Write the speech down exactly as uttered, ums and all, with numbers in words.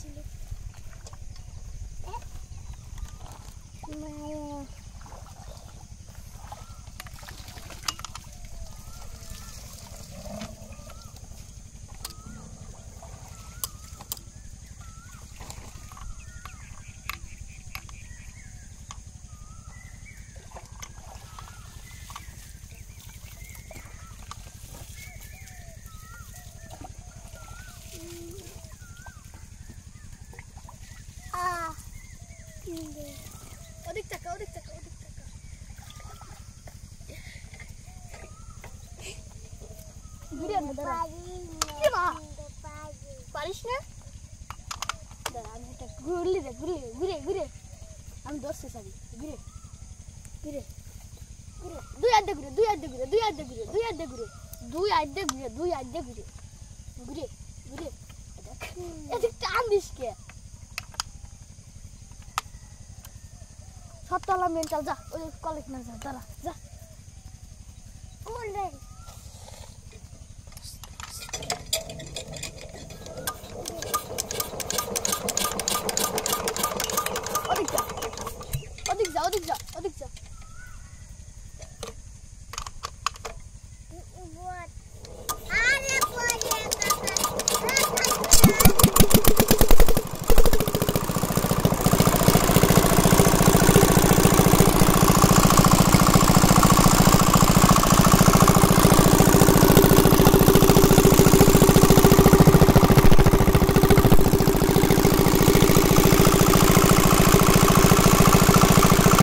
ছিল মায়া ওদিক টাকা ওদিক টাকা ওদিক টাকা ঘুরে না দাঁড়া কি মা পারিস না দাঁড়া আমি এটা ঘুরলি রে ঘুরলি ঘুরে ঘুরে আমি দশে সারি ঘুরে ঘুরে ঘুরে দুই আড্ডে ঘুরে দুই আড্ডে ঘুরে দুই আড্ডে ঘুরে দুই আড্ডে ঘুরে দুই আড্ডে ঘুরে দুই আড্ডে ঘুরে ঘুরে ঘুরে দেখ এদিক টান দিস কে সত্তলা মেন্টাল যা ওই কলেজ না যা দাঁড়া যা কোন রে